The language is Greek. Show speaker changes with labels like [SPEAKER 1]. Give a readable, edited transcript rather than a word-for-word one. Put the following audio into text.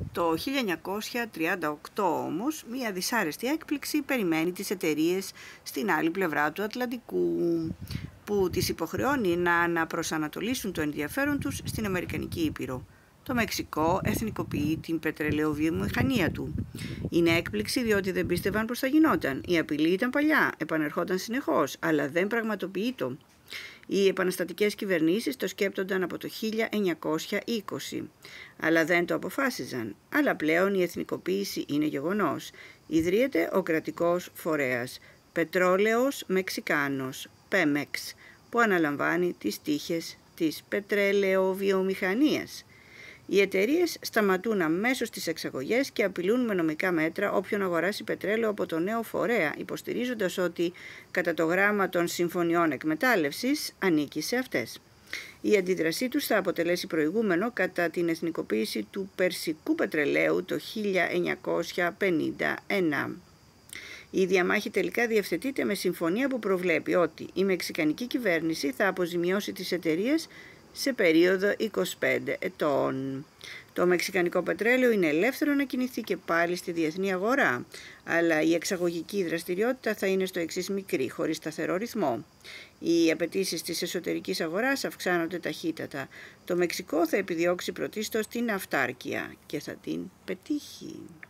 [SPEAKER 1] Το 1938 όμως, μία δυσάρεστη έκπληξη περιμένει τις εταιρείες στην άλλη πλευρά του Ατλαντικού, που τις υποχρεώνει να αναπροσανατολίσουν το ενδιαφέρον τους στην Αμερικανική Ήπειρο. Το Μεξικό εθνικοποιεί την πετρελαιοβιομηχανία του. Είναι έκπληξη διότι δεν πίστευαν πως θα γινόταν. Η απειλή ήταν παλιά, επανερχόταν συνεχώς, αλλά δεν πραγματοποιείτο. Οι επαναστατικές κυβερνήσεις το σκέπτονταν από το 1920, αλλά δεν το αποφάσιζαν. Αλλά πλέον η εθνικοποίηση είναι γεγονός. Ιδρύεται ο κρατικός φορέας Πετρόλεος Μεξικάνος, Pemex, που αναλαμβάνει τις τύχες της πετρελαιοβιομηχανίας. Οι εταιρείες σταματούν αμέσως τις εξαγωγές και απειλούν με νομικά μέτρα όποιον αγοράσει πετρέλαιο από το νέο φορέα, υποστηρίζοντας ότι κατά το γράμμα των συμφωνιών εκμετάλλευσης ανήκει σε αυτές. Η αντίδρασή τους θα αποτελέσει προηγούμενο κατά την εθνικοποίηση του περσικού πετρελαίου το 1951. Η διαμάχη τελικά διευθετείται με συμφωνία που προβλέπει ότι η μεξικανική κυβέρνηση θα αποζημιώσει τις εταιρείες σε περίοδο 25 ετών. Το μεξικανικό πετρέλαιο είναι ελεύθερο να κινηθεί και πάλι στη διεθνή αγορά, αλλά η εξαγωγική δραστηριότητα θα είναι στο εξής μικρή, χωρίς σταθερό ρυθμό. Οι απαιτήσεις της εσωτερικής αγοράς αυξάνονται ταχύτατα. Το Μεξικό θα επιδιώξει πρωτίστως την αυτάρκεια και θα την πετύχει.